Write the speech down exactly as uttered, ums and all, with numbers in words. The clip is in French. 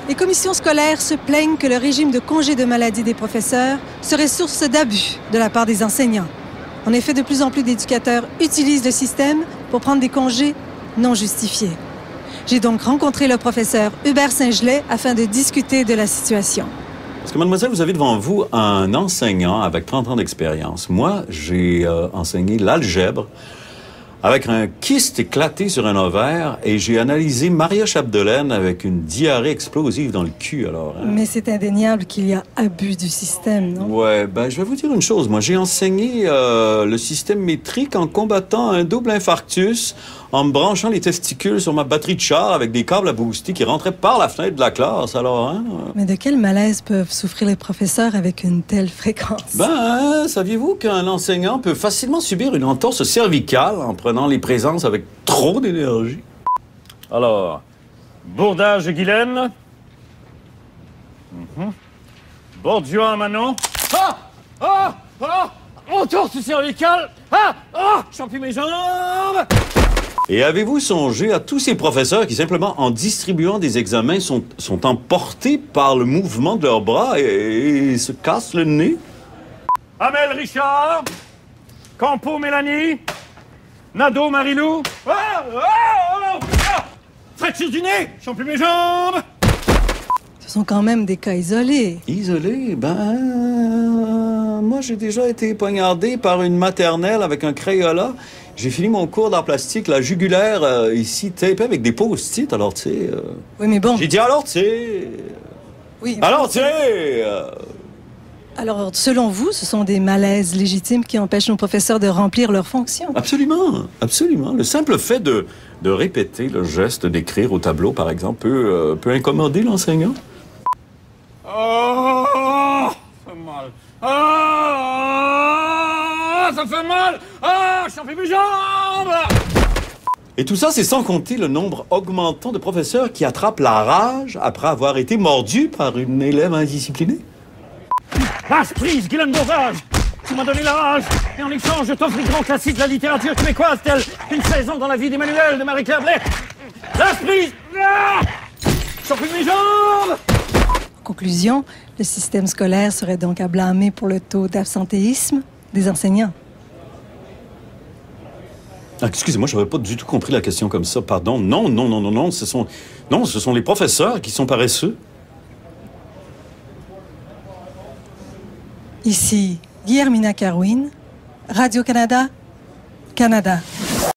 Les commissions scolaires se plaignent que le régime de congé de maladie des professeurs serait source d'abus de la part des enseignants. En effet, de plus en plus d'éducateurs utilisent le système pour prendre des congés non justifiés. J'ai donc rencontré le professeur Hubert Saint-Gelais afin de discuter de la situation. Parce que, mademoiselle, vous avez devant vous un enseignant avec trente ans d'expérience. Moi, j'ai euh, enseigné l'algèbre avec un kyste éclaté sur un ovaire et j'ai analysé Maria Chapdelaine avec une diarrhée explosive dans le cul, alors. Hein? Mais c'est indéniable qu'il y a abus du système, non? Ouais, ben, je vais vous dire une chose. Moi, j'ai enseigné euh, le système métrique en combattant un double infarctus, en me branchant les testicules sur ma batterie de char avec des câbles à booster qui rentraient par la fenêtre de la classe, alors, hein? Mais de quel malaise peuvent souffrir les professeurs avec une telle fréquence? Ben, hein, saviez-vous qu'un enseignant peut facilement subir une entorse cervicale en prenant les présences avec trop d'énergie? Alors, Bourdage et Guylaine. Mm-hmm. Bourdieu et Manon. Ah! Ah! Ah! Entorse cervicale! Ah! Ah! J'en plie mes jambes! Et avez-vous songé à tous ces professeurs qui, simplement en distribuant des examens, sont, sont emportés par le mouvement de leurs bras et, et se cassent le nez? Amel Richard. Campo Mélanie. Nadeau Marilou. Ah! Ah! Ah! Fracture du nez! J'en plie mes jambes! Ce sont quand même des cas isolés. Isolés? Ben... Moi, j'ai déjà été poignardé par une maternelle avec un Crayola. J'ai fini mon cours d'art plastique, la jugulaire, euh, ici, tapée avec des post-it, alors, tu sais... Euh... Oui, mais bon... J'ai dit, alors, tu sais... Oui. Alors, tu sais... Euh... Alors, selon vous, ce sont des malaises légitimes qui empêchent nos professeurs de remplir leurs fonctions? Absolument, absolument. Le simple fait de, de répéter le geste d'écrire au tableau, par exemple, peut, euh, peut incommoder l'enseignant. Oh! Ça fait mal. Ah! Ça fait mal! Ah! J'en plie mes jambes! Et tout ça, c'est sans compter le nombre augmentant de professeurs qui attrapent la rage après avoir été mordus par une élève indisciplinée. Lâche prise, Guylaine Bourdage! Tu m'as donné la rage, et en échange, je t'offre les grands classiques de la littérature québécoise, tels Une saison dans la vie d'Emmanuel de Marie-Claire Blais. Lâche prise! Ah! J'en plie mes jambes! En conclusion, le système scolaire serait donc à blâmer pour le taux d'absentéisme des enseignants. Ah, excusez-moi, je n'avais pas du tout compris la question comme ça. Pardon. Non, non, non, non, non. Ce sont, non, ce sont les professeurs qui sont paresseux. Ici, Guillermina Carwin, Radio-Canada, Canada.